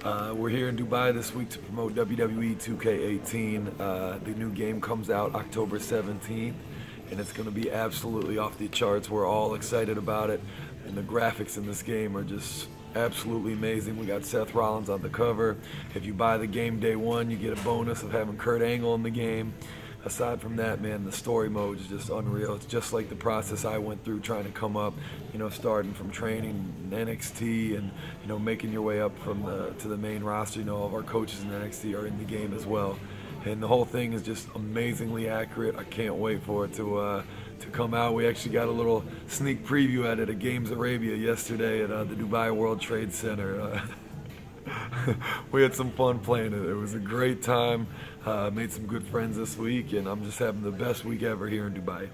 We're here in Dubai this week to promote WWE 2K18. The new game comes out October 17th, and it's going to be absolutely off the charts. We're all excited about it, and the graphics in this game are just absolutely amazing. We got Seth Rollins on the cover. If you buy the game day one, you get a bonus of having Kurt Angle in the game. Aside from that, man, the story mode is just unreal. It's just like the process I went through trying to come up, starting from training in NXT and, making your way up from to the main roster. All of our coaches in NXT are in the game as well. And the whole thing is just amazingly accurate. I can't wait for it to come out. We actually got a little sneak preview at it at Games Arabia yesterday at the Dubai World Trade Center. We had some fun playing it. It was a great time. Made some good friends this week, and I'm just having the best week ever here in Dubai.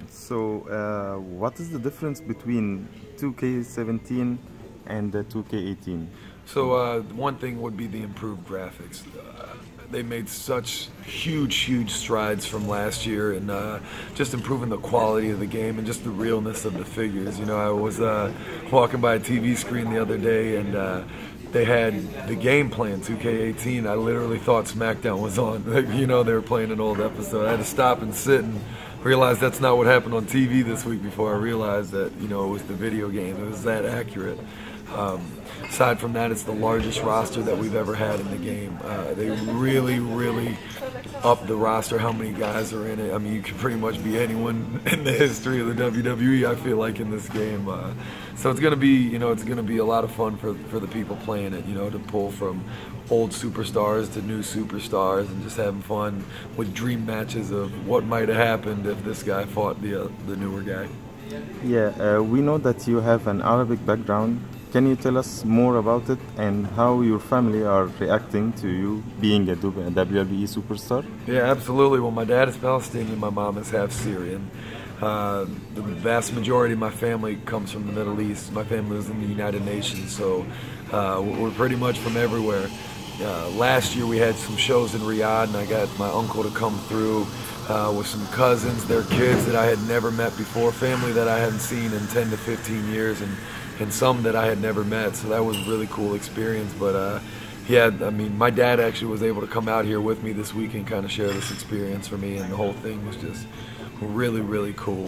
So, what is the difference between 2K17 and 2K18? So, one thing would be the improved graphics. They made such huge strides from last year, and just improving the quality of the game and just the realness of the figures. I was walking by a TV screen the other day, and they had the game playing 2K18. I literally thought SmackDown was on. They were playing an old episode. I had to stop and sit and realize that's not what happened on TV this week before I realized that, it was the video game. It was that accurate. Aside from that, it's the largest roster that we've ever had in the game. They really upped the roster, how many guys are in it. I mean, you can pretty much be anyone in the history of the WWE, I feel like, in this game. So it's gonna be, it's gonna be a lot of fun for the people playing it, to pull from old superstars to new superstars and just having fun with dream matches of what might have happened if this guy fought the newer guy. Yeah, we know that you have an Arabic background. Can you tell us more about it and how your family are reacting to you being a WWE superstar? Yeah, absolutely. Well, my dad is Palestinian, my mom is half Syrian. The vast majority of my family comes from the Middle East. My family was in the United Nations, so we're pretty much from everywhere. Last year we had some shows in Riyadh, and I got my uncle to come through with some cousins, their kids that I had never met before, family that I hadn't seen in 10 to 15 years, and some that I had never met, so that was a really cool experience. But my dad actually was able to come out here with me this week and kind of share this experience for me, and the whole thing was just really cool.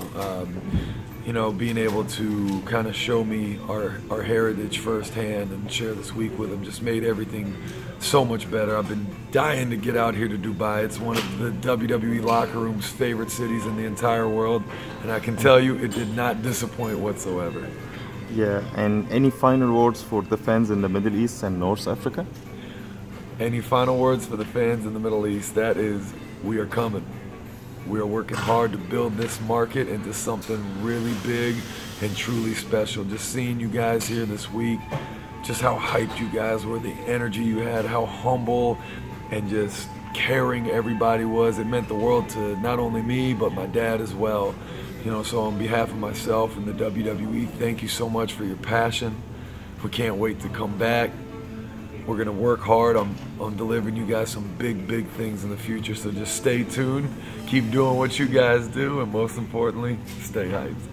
Being able to kind of show me our heritage firsthand and share this week with him just made everything so much better. I've been dying to get out here to Dubai. It's one of the WWE locker room's favorite cities in the entire world, and I can tell you it did not disappoint whatsoever. Yeah, and any final words for the fans in the Middle East and North Africa? Any final words for the fans in the Middle East? That is, we are coming. We are working hard to build this market into something really big and truly special. Just seeing you guys here this week, just how hyped you guys were, the energy you had, how humble and just caring everybody was. It meant the world to not only me, but my dad as well. So on behalf of myself and the WWE, thank you so much for your passion. We can't wait to come back. We're going to work hard on delivering you guys some big things in the future. So just stay tuned, keep doing what you guys do, and most importantly, stay hyped.